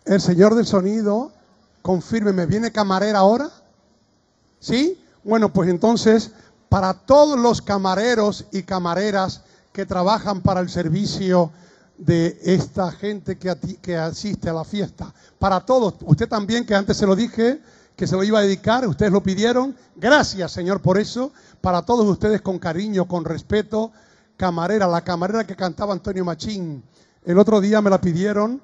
El señor del sonido, confírmeme, ¿viene camarera ahora? ¿Sí? Bueno, pues entonces, para todos los camareros y camareras que trabajan para el servicio de esta gente que asiste a la fiesta, para todos, usted también, que antes se lo dije, que se lo iba a dedicar, ustedes lo pidieron, gracias Señor por eso, para todos ustedes con cariño, con respeto, camarera, la camarera que cantaba Antonio Machín, el otro día me la pidieron.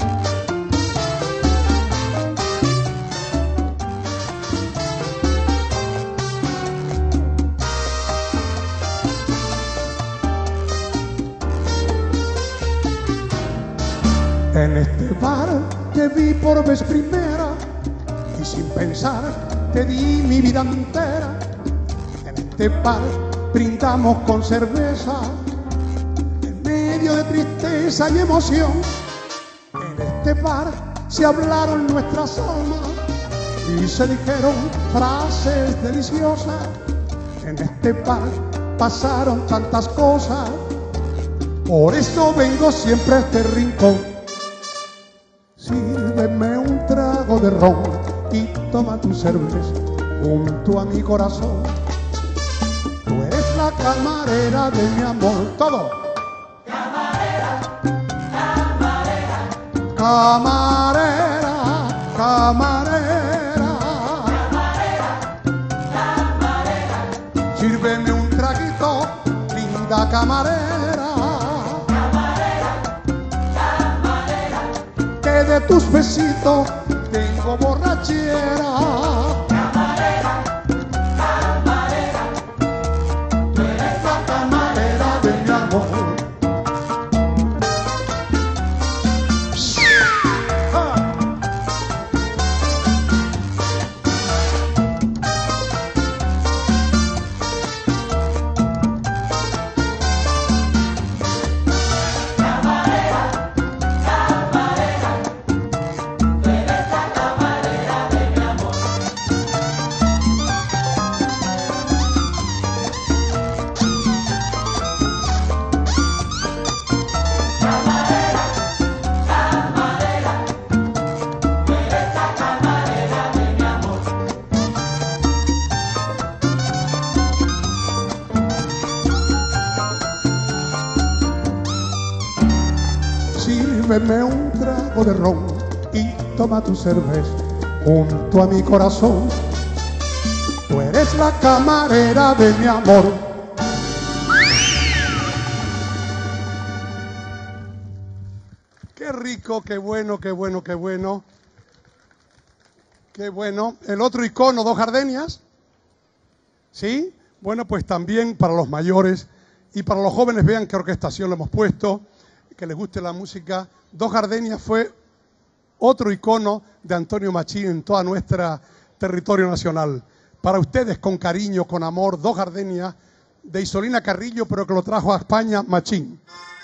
En este bar te vi por vez primera y sin pensar te di mi vida entera. En este bar brindamos con cerveza en medio de tristeza y emoción. En este bar se hablaron nuestras almas y se dijeron frases deliciosas. En este bar pasaron tantas cosas, por eso vengo siempre a este rincón. Sírveme un trago de ron y toma tu cerveza junto a mi corazón. Tú eres la camarera de mi amor. Todo. Camarera, camarera, Camarera, camarera, camarera, camarera, sírveme un traguito, linda camarera. De tus besitos tengo borrachera. camarera, camarera, Tú eres la camarera de mi amor. Sírveme un trago de ron y toma tu cerveza junto a mi corazón. Tú eres la camarera de mi amor. Qué rico, qué bueno, qué bueno, qué bueno. Qué bueno. El otro icono, Dos Gardenias. ¿Sí? Bueno, pues también para los mayores y para los jóvenes, vean qué orquestación le hemos puesto, que les guste la música. Dos Gardenias fue otro icono de Antonio Machín en toda nuestra territorio nacional. Para ustedes, con cariño, con amor, Dos Gardenias de Isolina Carrillo, pero que lo trajo a España Machín.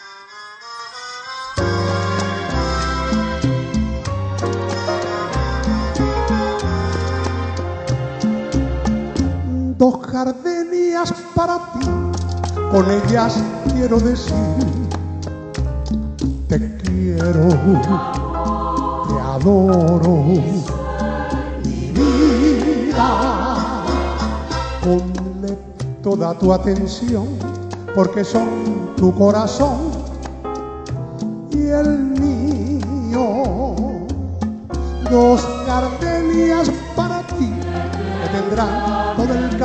Dos gardenias para ti, con ellas quiero decir te quiero, te adoro, mi vida. Ponle toda tu atención, porque son tu corazón y el mío. Dos gardenias para ti, que tendrán todo el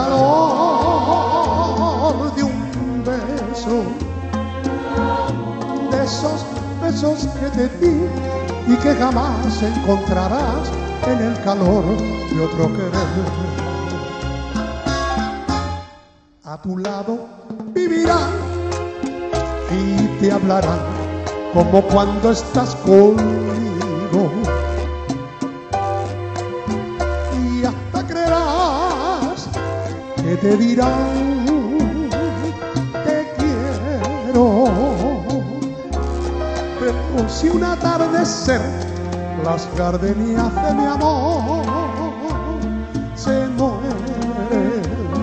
calor de un beso, de esos besos que te di y que jamás encontrarás en el calor de otro querer. A tu lado vivirán y te hablarán como cuando estás conmigo, y hasta creerás que te dirán te quiero. Pero si un atardecer las gardenias de mi amor se mueren,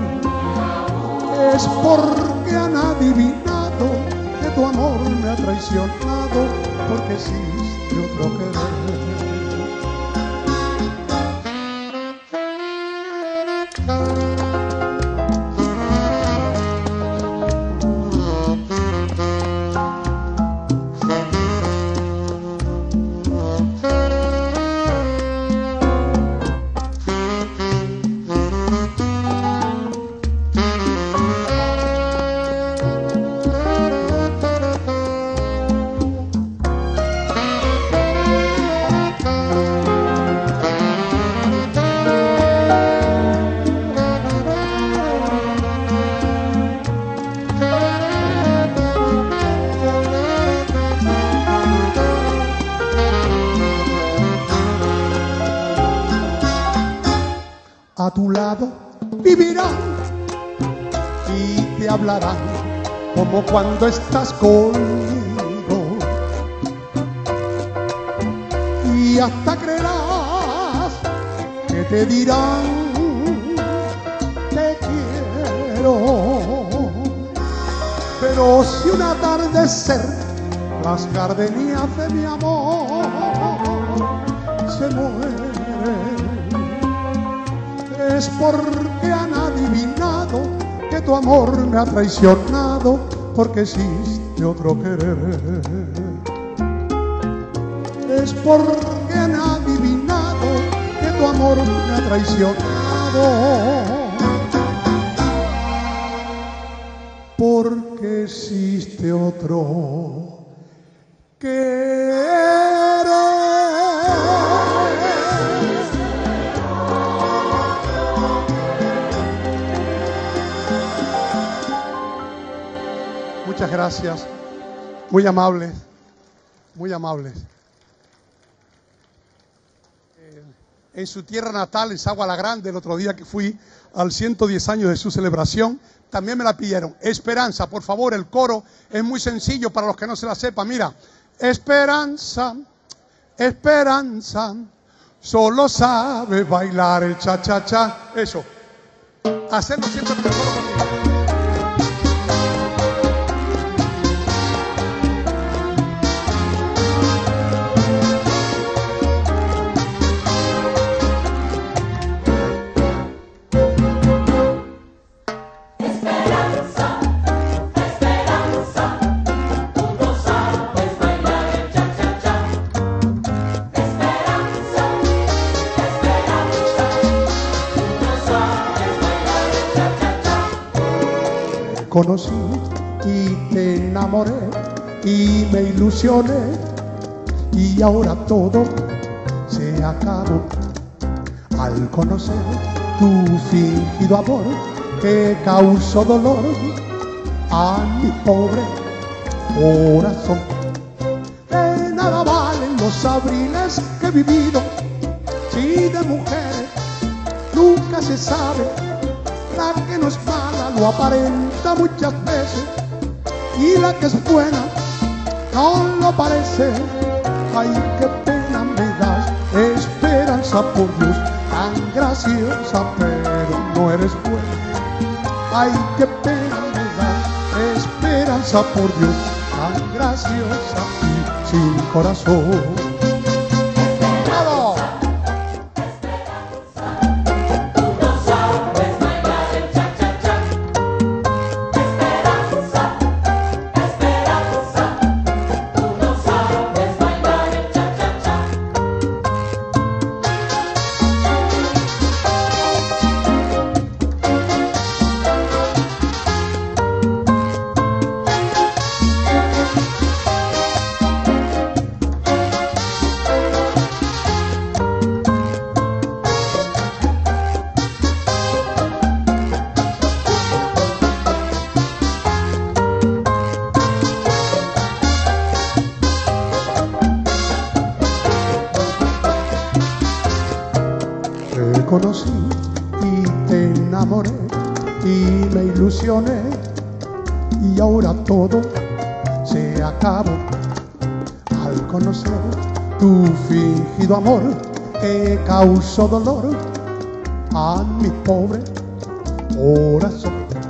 es porque han adivinado que tu amor me ha traicionado, porque existe otro querer. tu lado vivirán y te hablarán como cuando estás conmigo, y hasta creerás que te dirán te quiero. Pero si un atardecer las gardenias de mi amor se mueren, es porque han adivinado que tu amor me ha traicionado, porque existe otro querer. Es porque han adivinado que tu amor me ha traicionado, porque existe otro querer. Muchas gracias, muy amables, muy amables. En su tierra natal, en Sagua la Grande, el otro día que fui al 110 años de su celebración, también me la pidieron. Esperanza, por favor, el coro es muy sencillo para los que no se la sepan. Mira, esperanza, esperanza, solo sabe bailar el cha-cha-cha. Eso, hacerlo siempre con el coro conmigo. Conocí y te enamoré y me ilusioné, y ahora todo se acabó al conocer tu fingido amor que causó dolor a mi pobre corazón. De nada valen los abriles que he vivido, si de mujeres nunca se sabe. La que no es mala lo aparenta muchas veces, y la que es buena no lo parece. Ay, qué pena me das, esperanza, por Dios, tan graciosa, pero no eres buena. Ay, qué pena me das, esperanza, por Dios, tan graciosa y sin corazón. Conocí y te enamoré y me ilusioné, y ahora todo se acabó al conocer tu fingido amor que causó dolor a mi pobre corazón.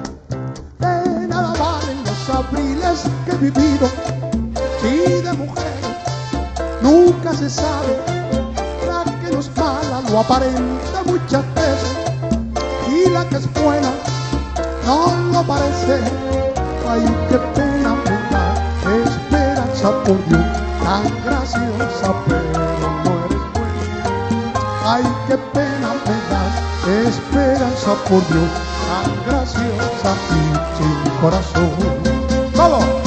De nada valen los abriles que he vivido, si de mujeres nunca se sabe. La que no es mala lo aparenta muchas veces, y la que es buena no lo parece. Ay, qué pena me da, esperanza, por Dios, tan graciosa, pero no eres buena. Ay, qué pena me das, esperanza, por Dios, tan graciosa y sin corazón. ¡Todo!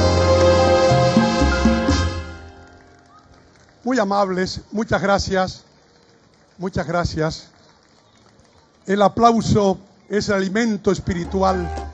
Muy amables, muchas gracias. Muchas gracias. El aplauso es el alimento espiritual